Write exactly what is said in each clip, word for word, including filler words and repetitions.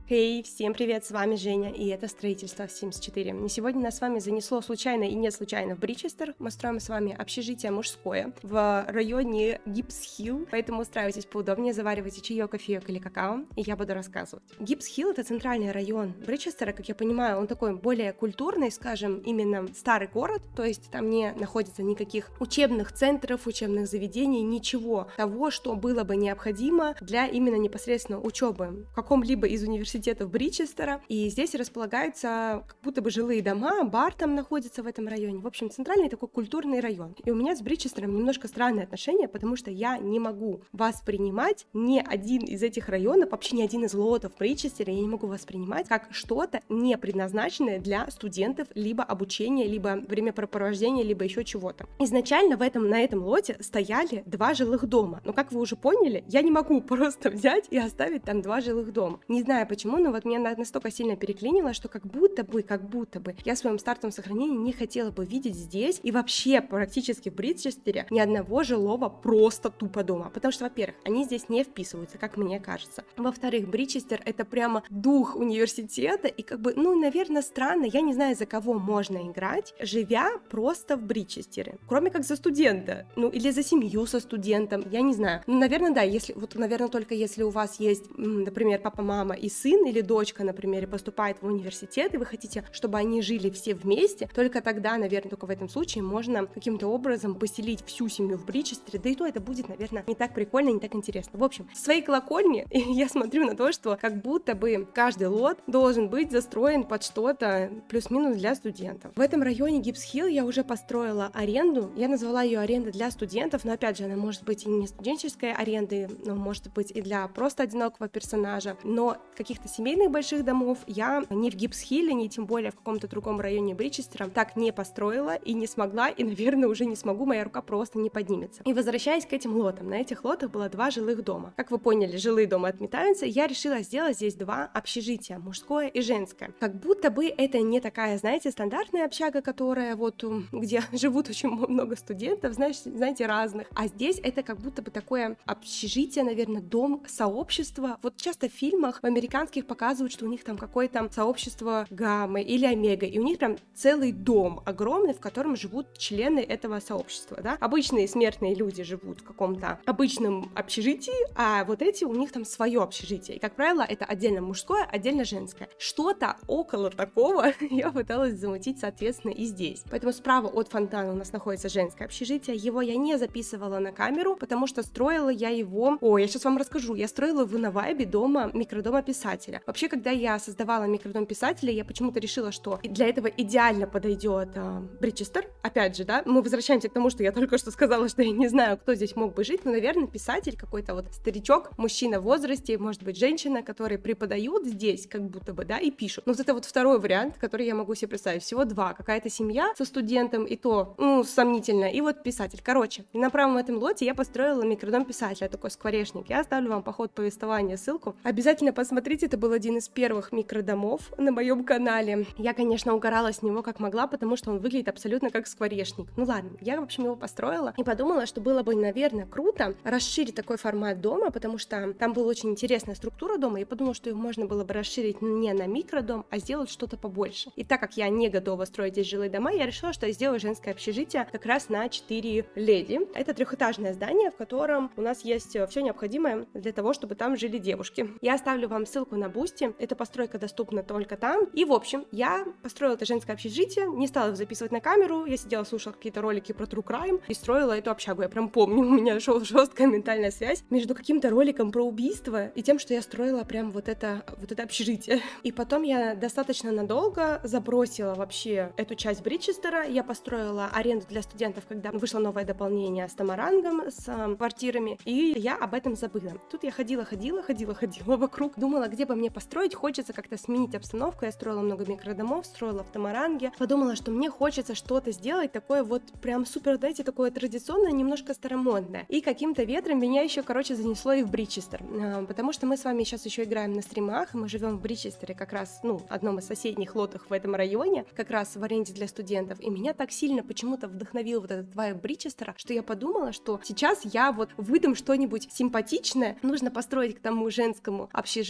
Хей, hey, всем привет, с вами Женя, и это строительство в Sims четыре. И сегодня нас с вами занесло случайно и не случайно в Бричестер. Мы строим с вами общежитие мужское в районе Гибс-Хилл, поэтому устраивайтесь поудобнее, заваривайте чаек, кофеек или какао, и я буду рассказывать. Гибс-Хилл — это центральный район Бричестера, как я понимаю, он такой более культурный, скажем, именно старый город, то есть там не находится никаких учебных центров, учебных заведений, ничего того, что было бы необходимо для именно непосредственно учебы в каком-либо из университетов Бричестера, и здесь располагаются как будто бы жилые дома, бар там находится в этом районе. В общем, центральный такой культурный район. И у меня с Бричестером немножко странные отношения, потому что я не могу воспринимать ни один из этих районов, вообще ни один из лотов в Бричестере, я не могу воспринимать как что-то не предназначенное для студентов, либо обучения, либо времяпрепровождения, либо еще чего-то. Изначально в этом, на этом лоте стояли два жилых дома, но, как вы уже поняли, я не могу просто взять и оставить там два жилых дома. Не знаю почему, но вот меня настолько сильно переклинило, что как будто бы, как будто бы я в своем стартовом сохранении не хотела бы видеть здесь и вообще практически в Бричестере ни одного жилого просто тупо дома, потому что, во-первых, они здесь не вписываются, как мне кажется. Во-вторых, Бричестер — это прямо дух университета, и как бы, ну, наверное, странно, я не знаю, за кого можно играть, живя просто в Бричестере, кроме как за студента, ну, или за семью со студентом, я не знаю. Ну, наверное, да, если, вот, наверное, только если у вас есть, например, папа, мама и сын, или дочка, например, поступает в университет, и вы хотите, чтобы они жили все вместе, только тогда, наверное, только в этом случае можно каким-то образом поселить всю семью в Бричестере, да и то это будет, наверное, не так прикольно, не так интересно. В общем, с своей колокольни я смотрю на то, что как будто бы каждый лот должен быть застроен под что-то плюс-минус для студентов. В этом районе Гибс-Хилл я уже построила аренду, я назвала ее аренда для студентов, но опять же, она может быть и не студенческой аренды, но может быть и для просто одинокого персонажа, но каких-то семейных больших домов я ни в Гибс-Хилле, ни тем более в каком-то другом районе Бричестера так не построила и не смогла, и, наверное, уже не смогу, моя рука просто не поднимется. И возвращаясь к этим лотам, на этих лотах было два жилых дома. Как вы поняли, жилые дома отметаются, я решила сделать здесь два общежития, мужское и женское. Как будто бы это не такая, знаете, стандартная общага, которая вот, где живут очень много студентов, знаешь, знаете, разных, а здесь это как будто бы такое общежитие, наверное, дом сообщества. Вот часто в фильмах в американских показывают, что у них там какое-то сообщество гаммы или омега, и у них прям целый дом огромный, в котором живут члены этого сообщества, да. Обычные смертные люди живут в каком-то обычном общежитии, а вот эти у них там свое общежитие, и, как правило, это отдельно мужское, отдельно женское. Что-то около такого я пыталась замутить, соответственно, и здесь. Поэтому справа от фонтана у нас находится женское общежитие, его я не записывала на камеру, потому что строила я его, о, я сейчас вам расскажу, я строила его на вайбе дома, микродома писателя. Вообще, когда я создавала микродом писателя, я почему-то решила, что для этого идеально подойдет э, Бричестер. Опять же, да, мы возвращаемся к тому, что я только что сказала, что я не знаю, кто здесь мог бы жить, но, наверное, писатель, какой-то вот старичок, мужчина в возрасте, может быть, женщина, которые преподают здесь, как будто бы, да, и пишут. Но вот это вот второй вариант, который я могу себе представить. Всего два. Какая-то семья со студентом, и то, ну, сомнительно, и вот писатель. Короче, и на правом этом лоте я построила микродом писателя, такой скворечник. Я оставлю вам по ходу повествования ссылку. Обязательно посмотрите, это был один из первых микродомов на моем канале. Я, конечно, угорала с него как могла, потому что он выглядит абсолютно как скворечник. Ну ладно, я, в общем, его построила и подумала, что было бы, наверное, круто расширить такой формат дома, потому что там была очень интересная структура дома, и подумала, что его можно было бы расширить не на микродом, а сделать что-то побольше. И так как я не готова строить здесь жилые дома, я решила, что я сделаю женское общежитие как раз на четыре леди. Это трехэтажное здание, в котором у нас есть все необходимое для того, чтобы там жили девушки. Я оставлю вам ссылку на Бусти, эта постройка доступна только там. И, в общем, я построила это женское общежитие, не стала их записывать на камеру, я сидела, слушала какие-то ролики про True Crime и строила эту общагу. Я прям помню, у меня шла жесткая ментальная связь между каким-то роликом про убийство и тем, что я строила прям вот это, вот это общежитие. И потом я достаточно надолго забросила вообще эту часть Бричестера, я построила аренду для студентов, когда вышло новое дополнение с Тамарангом, с э, квартирами, и я об этом забыла. Тут я ходила, ходила, ходила, ходила вокруг, думала, где бы мне построить, хочется как-то сменить обстановку, я строила много микродомов, строила в Тамаранге, подумала, что мне хочется что-то сделать такое вот прям супер, знаете, такое традиционное, немножко старомодное, и каким-то ветром меня еще, короче, занесло и в Бричестер, потому что мы с вами сейчас еще играем на стримах, и мы живем в Бричестере, как раз, ну, одном из соседних лотах в этом районе, как раз в аренде для студентов, и меня так сильно почему-то вдохновил вот этот вайб Бричестера, что я подумала, что сейчас я вот выдам что-нибудь симпатичное, нужно построить к тому женскому общежитию в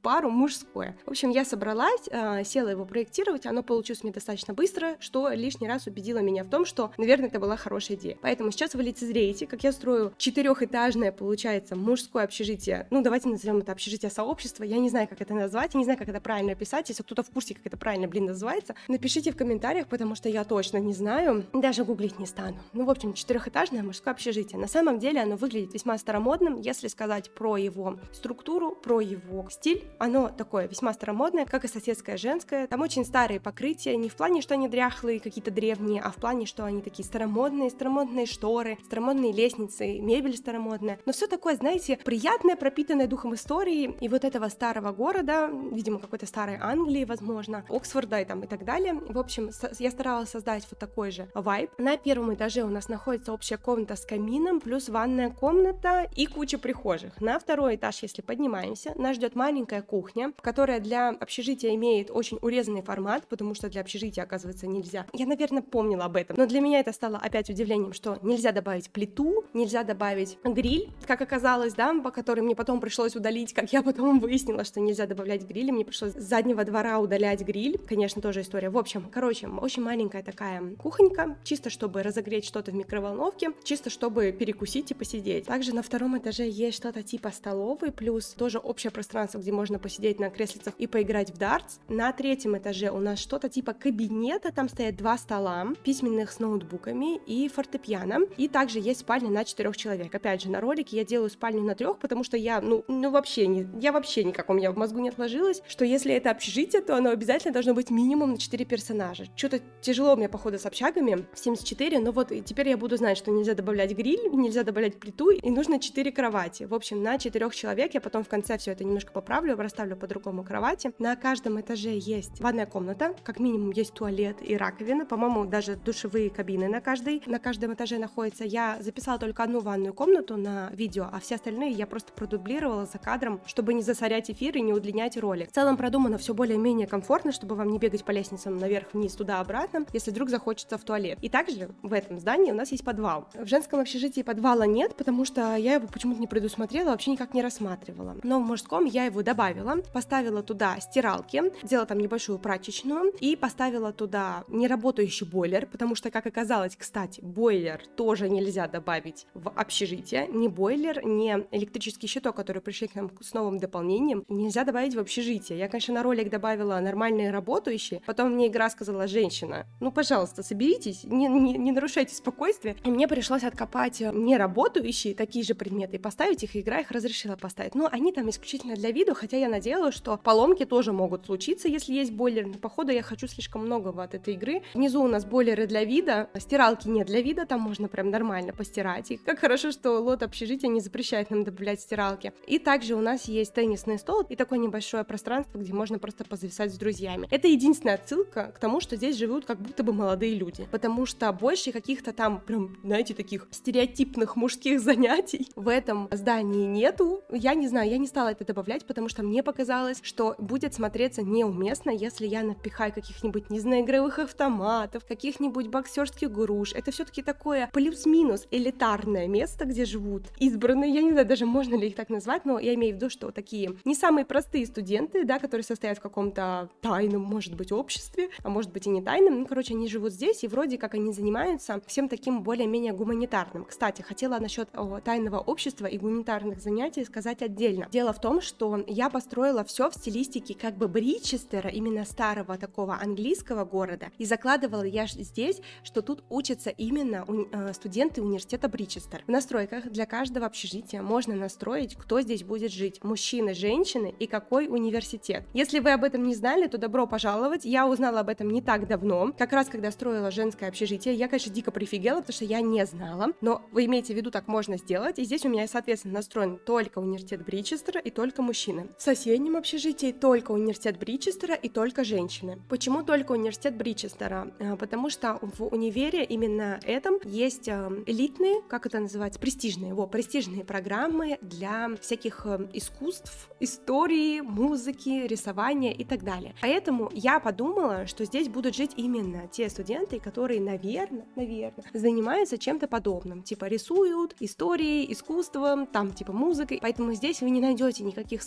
пару мужское. В общем, я собралась, э, села его проектировать, оно получилось мне достаточно быстро, что лишний раз убедило меня в том, что, наверное, это была хорошая идея. Поэтому сейчас вы лицезреете, как я строю четырехэтажное, получается, мужское общежитие. Ну, давайте назовем это общежитие сообщества. Я не знаю, как это назвать, я не знаю, как это правильно описать. Если кто-то в курсе, как это правильно, блин, называется, напишите в комментариях, потому что я точно не знаю, даже гуглить не стану. Ну, в общем, четырехэтажное мужское общежитие. На самом деле оно выглядит весьма старомодным, если сказать про его структуру, про его стиль. Оно такое весьма старомодное, как и соседское женское. Там очень старые покрытия, не в плане, что они дряхлые, какие-то древние, а в плане, что они такие старомодные, старомодные шторы, старомодные лестницы, мебель старомодная. Но все такое, знаете, приятное, пропитанное духом истории и вот этого старого города, видимо, какой-то старой Англии, возможно, Оксфорда и там и так далее. В общем, я старалась создать вот такой же вайб. На первом этаже у нас находится общая комната с камином, плюс ванная комната и куча прихожих. На второй этаж, если поднимаемся, нас ждет маленькая кухня, которая для общежития имеет очень урезанный формат, потому что для общежития, оказывается, нельзя. Я, наверное, помнила об этом, но для меня это стало опять удивлением, что нельзя добавить плиту, нельзя добавить гриль, как оказалось, да, по которой мне потом пришлось удалить, как я потом выяснила, что нельзя добавлять гриль, и мне пришлось с заднего двора удалять гриль. Конечно, тоже история. В общем, короче, очень маленькая такая кухонька, чисто чтобы разогреть что-то в микроволновке, чисто чтобы перекусить и посидеть. Также на втором этаже есть что-то типа столовой, плюс тоже общее пространство, где можно посидеть на креслицах и поиграть в дартс. На третьем этаже у нас что-то типа кабинета, там стоят два стола, письменных с ноутбуками и фортепиано, и также есть спальня на четырех человек. Опять же, на ролике я делаю спальню на трех, потому что я, ну, ну вообще не, я вообще никак у меня в мозгу не отложилось, что если это общежитие, то оно обязательно должно быть минимум на четыре персонажа. Что-то тяжело у меня, походу, с общагами в семьдесят четыре, но вот теперь я буду знать, что нельзя добавлять гриль, нельзя добавлять плиту, и нужно четыре кровати. В общем, на четырех человек я потом в конце все это немножко поправлю, расставлю по-другому кровати. На каждом этаже есть ванная комната, как минимум есть туалет и раковина, по-моему, даже душевые кабины на каждой. На каждом этаже находится. Я записала только одну ванную комнату на видео, а все остальные я просто продублировала за кадром, чтобы не засорять эфир и не удлинять ролик. В целом продумано все более-менее комфортно, чтобы вам не бегать по лестницам наверх-вниз, туда-обратно, если вдруг захочется в туалет. И также в этом здании у нас есть подвал. В женском общежитии подвала нет, потому что я его почему-то не предусмотрела, вообще никак не рассматривала. Но в мужском я его добавила, поставила туда стиралки, сделала там небольшую прачечную и поставила туда неработающий бойлер, потому что, как оказалось, кстати, бойлер тоже нельзя добавить в общежитие. Ни бойлер, ни электрический щиток, который пришли к нам с новым дополнением, нельзя добавить в общежитие. Я, конечно, на ролик добавила нормальные работающие, потом мне игра сказала: женщина, ну, пожалуйста, соберитесь, не, не, не нарушайте спокойствие. И мне пришлось откопать неработающие такие же предметы и поставить их, и игра их разрешила поставить. Но они там исключительно для виду, хотя я надеялась, что поломки тоже могут случиться, если есть бойлер. Но, походу, я хочу слишком многого от этой игры. Внизу у нас бойлеры для вида, стиралки не для вида, там можно прям нормально постирать. И как хорошо, что лот общежития не запрещает нам добавлять стиралки. И также у нас есть теннисный стол и такое небольшое пространство, где можно просто позависать с друзьями. Это единственная отсылка к тому, что здесь живут как будто бы молодые люди, потому что больше каких-то там прям, знаете, таких стереотипных мужских занятий в этом здании нету. Я не знаю, я не стала это добавлять, потому что мне показалось, что будет смотреться неуместно, если я напихаю каких-нибудь, не знаю, игровых автоматов, каких-нибудь боксерских груш. Это все-таки такое плюс-минус элитарное место, где живут избранные, я не знаю даже, можно ли их так назвать, но я имею в виду, что такие не самые простые студенты, да, которые состоят в каком-то тайном, может быть, обществе, а может быть и не тайном, ну, короче, они живут здесь, и вроде как они занимаются всем таким более-менее гуманитарным. Кстати, хотела насчет о, тайного общества и гуманитарных занятий сказать отдельно. Дело в том, что я построила все в стилистике как бы Бричестера, именно старого такого английского города, и закладывала я здесь, что тут учатся именно уни- э, студенты университета Бричестер. В настройках для каждого общежития можно настроить, кто здесь будет жить, мужчины, женщины и какой университет. Если вы об этом не знали, то добро пожаловать. Я узнала об этом не так давно, как раз когда строила женское общежитие. Я, конечно, дико прифигела, потому что я не знала, но вы имеете в виду, так можно сделать. И здесь у меня, соответственно, настроен только университет Бричестера и только мужчины. В соседнем общежитии только университет Бричестера и только женщины. Почему только университет Бричестера? Потому что в универе именно этом есть элитные, как это называется, престижные, во, престижные программы для всяких искусств, истории, музыки, рисования и так далее. Поэтому я подумала, что здесь будут жить именно те студенты, которые, наверное, наверное, занимаются чем-то подобным, типа рисуют, историей, искусством, там, типа музыкой. Поэтому здесь вы не найдете никаких столов для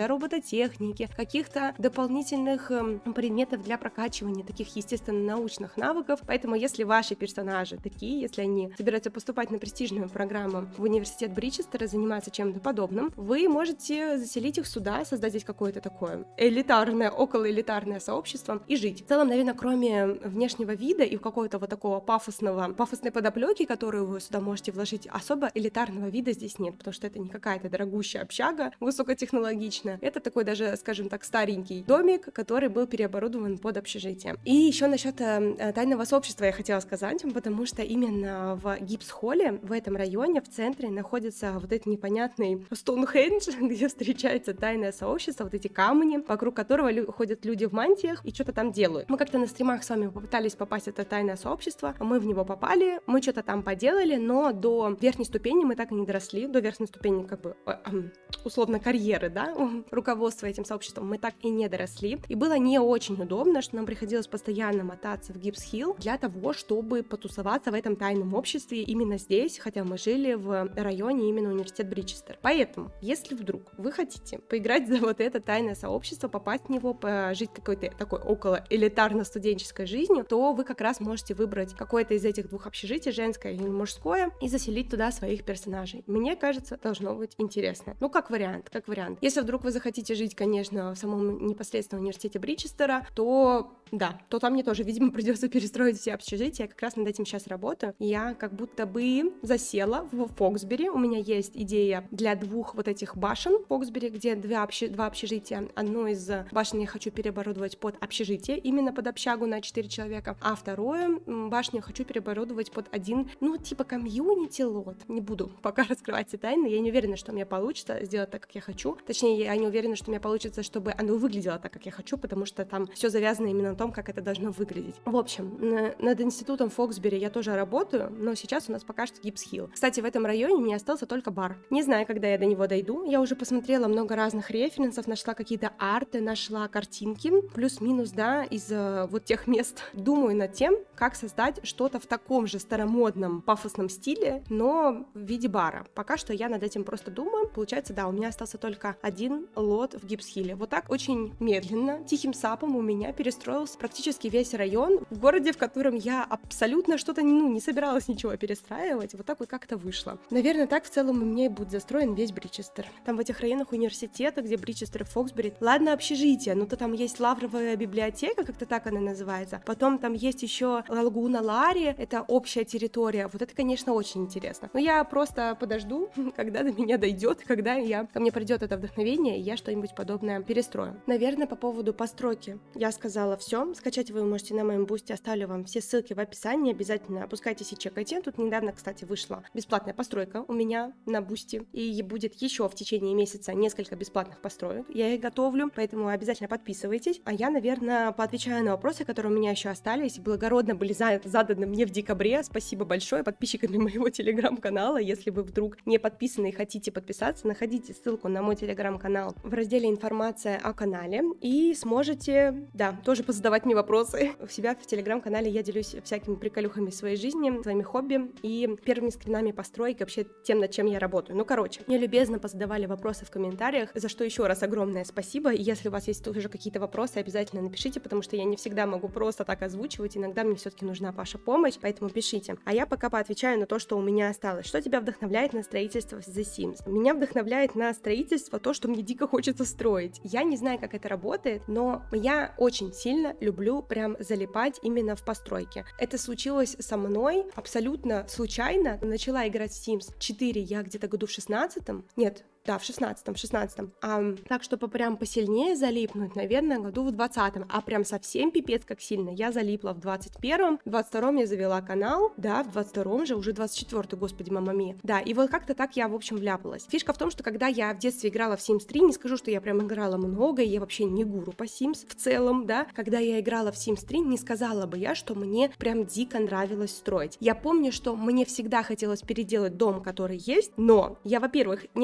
робототехники, каких-то дополнительных эм, предметов для прокачивания таких естественно-научных навыков. Поэтому если ваши персонажи такие, если они собираются поступать на престижную программу в университет Бричестера, заниматься чем-то подобным, вы можете заселить их сюда, создать здесь какое-то такое элитарное, околоэлитарное сообщество и жить. В целом, наверное, кроме внешнего вида и какого-то вот такого пафосного, пафосной подоплеки, которую вы сюда можете вложить, особо элитарного вида здесь нет, потому что это не какая-то дорогущая общага высокотехнологичная. Это такой даже, скажем так, старенький домик, который был переоборудован под общежитие. И еще насчет э, тайного сообщества я хотела сказать, потому что именно в Гибс-холле, в этом районе, в центре, находится вот этот непонятный Стоунхендж, где встречается тайное сообщество, вот эти камни, вокруг которого лю- ходят люди в мантиях и что-то там делают. Мы как-то на стримах с вами попытались попасть в это тайное сообщество, мы в него попали, мы что-то там поделали, но до верхней ступени мы так и не доросли, до верхней ступени как бы э, э, условно карьеры, да, руководства этим сообществом мы так и не доросли. И было не очень удобно, что нам приходилось постоянно мотаться в Гибс-Хилл для того, чтобы потусоваться в этом тайном обществе именно здесь, хотя мы жили в районе именно университет Бричестер. Поэтому, если вдруг вы хотите поиграть за вот это тайное сообщество, попасть в него, пожить какой-то такой около элитарно-студенческой жизнью, то вы как раз можете выбрать какое-то из этих двух общежитий, женское или мужское, и заселить туда своих персонажей. Мне кажется, должно быть интересно. Ну, как вариант, как вариант. Если вдруг вы захотите жить, конечно, в самом непосредственном университете Бричестера, то да, то там мне тоже, видимо, придется перестроить все общежития. Я как раз над этим сейчас работаю. Я как будто бы засела в Фоксбери. У меня есть идея для двух вот этих башен в Фоксбери, где два, общ... два общежития. Одно из башен я хочу переоборудовать под общежитие, именно под общагу на четыре человека, а второе башню я хочу переоборудовать под один, ну, типа комьюнити лот. Не буду пока раскрывать все тайны, я не уверена, что у меня получится сделать так, как я хочу. Точнее, я не уверена, что у меня получится, чтобы оно выглядело так, как я хочу, потому что там все завязано именно на том, как это должно выглядеть. В общем, на, над институтом Фоксбери я тоже работаю, но сейчас у нас пока что Гибс-Хилл. Кстати, в этом районе у меня остался только бар. Не знаю, когда я до него дойду. Я уже посмотрела много разных референсов, нашла какие-то арты, нашла картинки, плюс-минус, да, из uh, вот тех мест. Думаю над тем, как создать что-то в таком же старомодном, пафосном стиле, но в виде бара. Пока что я над этим просто думаю. Получается, да, у меня остался только один лот в Гибс-Хилле. Вот так очень медленно, тихим сапом у меня перестроился практически весь район в городе, в котором я абсолютно что-то, ну, не собиралась ничего перестраивать. Вот так вот как-то вышло. Наверное, так в целом у меня и будет застроен весь Бричестер. Там в этих районах университета, где Бричестер и Фоксбери, ладно, общежитие, но то там есть Лавровая библиотека, как-то так она называется. Потом там есть еще Лагуна Лари, это общая территория. Вот это, конечно, очень интересно. Но я просто подожду, когда до меня дойдет, когда я, ко мне придет это вдохновение, и я что-нибудь подобное перестрою. Наверное, по поводу постройки я сказала все. Скачать вы можете на моем бусте, оставлю вам все ссылки в описании. Обязательно опускайтесь и чекайте. Тут недавно, кстати, вышла бесплатная постройка у меня на бусте, и будет еще в течение месяца несколько бесплатных построек. Я их готовлю, поэтому обязательно подписывайтесь. А я, наверное, поотвечаю на вопросы, которые у меня еще остались, благородно были заданы мне в декабре. Спасибо большое подписчиками моего телеграм-канала. Если вы вдруг не подписаны и хотите подписаться, находите ссылку на мой телеграм-канал в разделе «Информация о канале» и сможете, да, тоже позадавать мне вопросы. У себя в телеграм-канале я делюсь всякими приколюхами своей жизни, своими хобби и первыми скринами постройки, вообще тем, над чем я работаю. Ну, короче, мне любезно позадавали вопросы в комментариях, за что еще раз огромное спасибо. И если у вас есть тоже какие-то вопросы, обязательно напишите, потому что я не всегда могу просто так озвучивать, иногда мне все-таки нужна ваша помощь, поэтому пишите. А я пока поотвечаю на то, что у меня осталось. Что тебя вдохновляет на строительство в The Sims? Меня вдохновляет на строительство то, что мне дико хочется строить. Я не знаю, как это работает, но я очень сильно люблю прям залипать именно в постройке. Это случилось со мной абсолютно случайно. Начала играть в Sims четыре я где-то году в шестнадцатом. Нет, да, в шестнадцатом, в шестнадцатом. А, так, чтобы прям посильнее залипнуть, наверное, году в двадцатом. А прям совсем пипец как сильно я залипла в двадцать первом. В двадцать втором я завела канал. Да, в двадцать втором же, уже двадцать четвёртый, господи, мама мия. Да, и вот как-то так я, в общем, вляпалась. Фишка в том, что когда я в детстве играла в Sims три, не скажу, что я прям играла много, и я вообще не гуру по Sims в целом, да. Когда я играла в Sims три, не сказала бы я, что мне прям дико нравилось строить. Я помню, что мне всегда хотелось переделать дом, который есть, но я, во-первых, не особо понимала,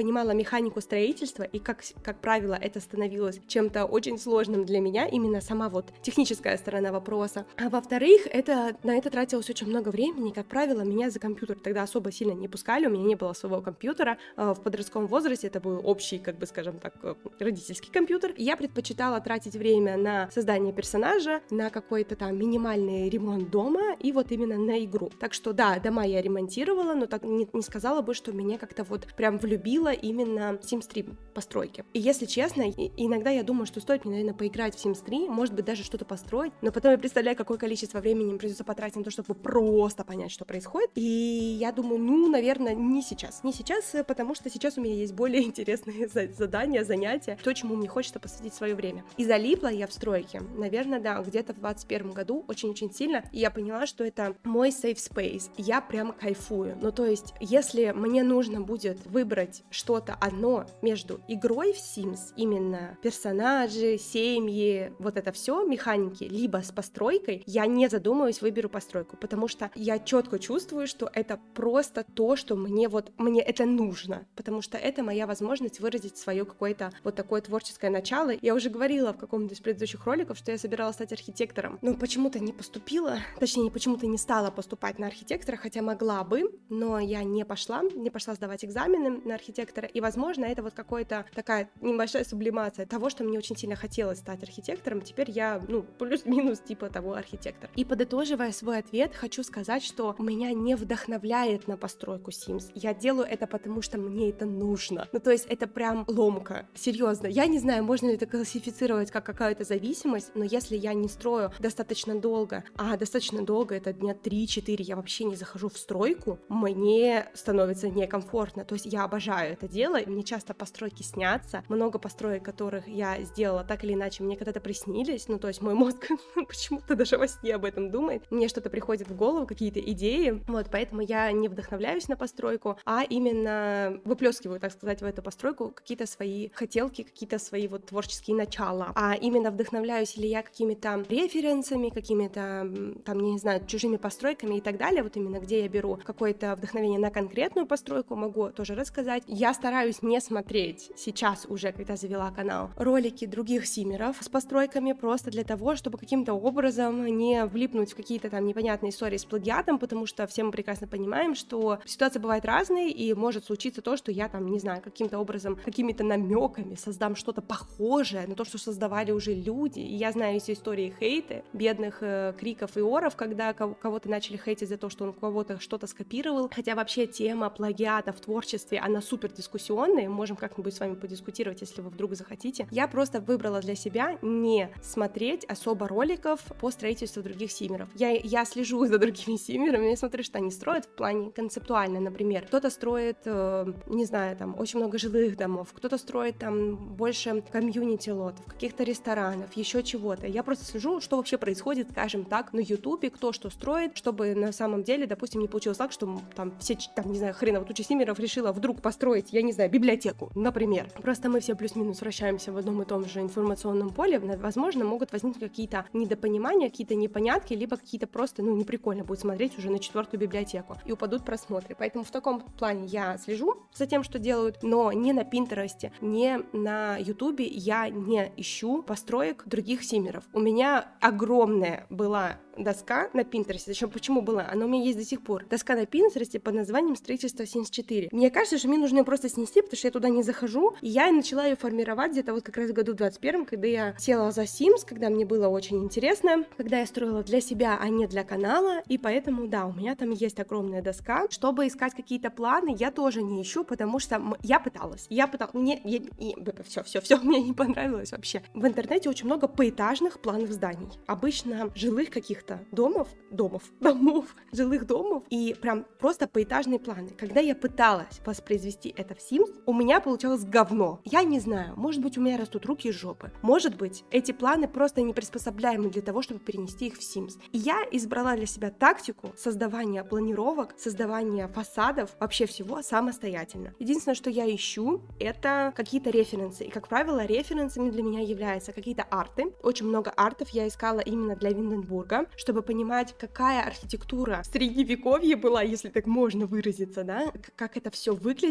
понимала механику строительства, и как, как правило, это становилось чем-то очень сложным для меня, именно сама вот техническая сторона вопроса. А во-вторых, это, на это тратилось очень много времени, как правило, меня за компьютер тогда особо сильно не пускали, у меня не было своего компьютера, в подростковом возрасте это был общий, как бы, скажем так, родительский компьютер, и я предпочитала тратить время на создание персонажа, на какой-то там минимальный ремонт дома, и вот именно на игру. Так что да, дома я ремонтировала, но так не, не сказала бы, что меня как-то вот прям влюбила именно Sims три постройки. И если честно, и, иногда я думаю, что стоит мне, наверное, поиграть в Sims три, может быть, даже что-то построить, но потом я представляю, какое количество времени мне придется потратить на то, чтобы просто понять, что происходит, и я думаю, ну, наверное, не сейчас. Не сейчас, потому что сейчас у меня есть более интересные задания, занятия, то, чему мне хочется посвятить свое время. И залипла я в стройке, наверное, да, где-то в двадцать первом году очень-очень сильно, и я поняла, что это мой safe space, я прям кайфую. Ну, то есть, если мне нужно будет выбрать что-то одно между игрой в Sims, именно персонажи, семьи, вот это все, механики, либо с постройкой, я не задумываюсь, выберу постройку, потому что я четко чувствую, что это просто то, что мне вот, мне это нужно, потому что это моя возможность выразить свое какое-то вот такое творческое начало. Я уже говорила в каком-то из предыдущих роликов, что я собиралась стать архитектором, но почему-то не поступила, точнее, почему-то не стала поступать на архитектора, хотя могла бы, но я не пошла, не пошла сдавать экзамены на архитектора, и, возможно, это вот какая-то такая небольшая сублимация того, что мне очень сильно хотелось стать архитектором, теперь я, ну, плюс-минус типа того архитектора. И подытоживая свой ответ, хочу сказать, что меня не вдохновляет на постройку Sims, я делаю это потому, что мне это нужно, ну, то есть это прям ломка, серьезно, я не знаю, можно ли это классифицировать как какая-то зависимость, но если я не строю достаточно долго, а достаточно долго это дня три-четыре, я вообще не захожу в стройку, мне становится некомфортно, то есть я обожаю это дело, мне часто постройки снятся, много построек, которых я сделала так или иначе, мне когда-то приснились, ну, то есть мой мозг почему-то даже во сне об этом думает, мне что-то приходит в голову, какие-то идеи, вот, поэтому я не вдохновляюсь на постройку, а именно выплескиваю, так сказать, в эту постройку какие-то свои хотелки, какие-то свои вот творческие начала, а именно вдохновляюсь ли я какими-то референсами, какими-то, там, не знаю, чужими постройками и так далее, вот именно где я беру какое-то вдохновение на конкретную постройку, могу тоже рассказать. Я стараюсь не смотреть сейчас уже, когда завела канал, ролики других симеров с постройками, просто для того, чтобы каким-то образом не влипнуть в какие-то там непонятные истории с плагиатом, потому что все мы прекрасно понимаем, что ситуации бывают разные, и может случиться то, что я там, не знаю, каким-то образом, какими-то намеками создам что-то похожее на то, что создавали уже люди, и я знаю эти истории хейты, бедных э, криков и оров, когда кого-то начали хейтить за то, что он у кого-то что-то скопировал, хотя вообще тема плагиата в творчестве, она супер дискуссионная, можем как-нибудь с вами подискутировать, если вы вдруг захотите. Я просто выбрала для себя не смотреть особо роликов по строительству других симеров. Я, я слежу за другими симерами, я смотрю, что они строят в плане концептуально, например. Кто-то строит, э, не знаю, там, очень много жилых домов, кто-то строит там больше комьюнити-лотов, каких-то ресторанов, еще чего-то. Я просто слежу, что вообще происходит, скажем так, на ютубе, кто что строит, чтобы на самом деле, допустим, не получилось так, что там все, там, не знаю, хреново туча симеров решила вдруг построить, я не знаю, библиотеку, например. Просто мы все плюс-минус вращаемся в одном и том же информационном поле, возможно, могут возникнуть какие-то недопонимания, какие-то непонятки, либо какие-то просто, ну, неприкольно будет смотреть уже на четвертую библиотеку, и упадут просмотры. Поэтому в таком плане я слежу за тем, что делают, но не на Пинтересте, не на ютубе я не ищу построек других симеров. У меня огромная была доска на Пинтересте, причем почему была? Она у меня есть до сих пор. Доска на Пинтересте под названием «Строительство Sims четыре». Мне кажется, что мне нужно ее просто снести, потому что я туда не захожу, и я начала ее формировать где-то вот как раз в году двадцать первом, когда я села за Sims, когда мне было очень интересно, когда я строила для себя, а не для канала, и поэтому, да, у меня там есть огромная доска. Чтобы искать какие-то планы, я тоже не ищу, потому что я пыталась, я пыталась, мне, я, все, все, все, мне не понравилось вообще. В интернете очень много поэтажных планов зданий, обычно жилых каких-то домов, домов, домов, жилых домов, и прям просто поэтажные планы. Когда я пыталась воспроизвести это в Sims, у меня получалось говно. Я не знаю, может быть, у меня растут руки из жопы, может быть, эти планы просто не приспособляемы для того, чтобы перенести их в Sims. И я избрала для себя тактику создавания планировок, создавания фасадов, вообще всего самостоятельно. Единственное, что я ищу, это какие-то референсы, и, как правило, референсами для меня являются какие-то арты. Очень много артов я искала именно для Винденбурга, чтобы понимать, какая архитектура в средневековье была, если так можно выразиться, да, как это все выглядело,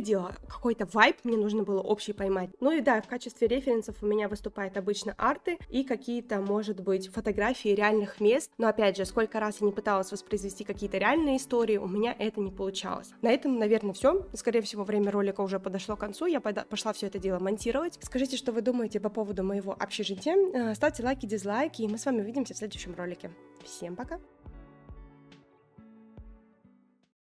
какой-то вайб мне нужно было общий поймать. Ну и да, в качестве референсов у меня выступают обычно арты и какие-то, может быть, фотографии реальных мест. Но опять же, сколько раз я не пыталась воспроизвести какие-то реальные истории, у меня это не получалось. На этом, наверное, все. Скорее всего, время ролика уже подошло к концу. Я пошла все это дело монтировать. Скажите, что вы думаете по поводу моего общежития. Ставьте лайки, дизлайки, и мы с вами увидимся в следующем ролике. Всем пока!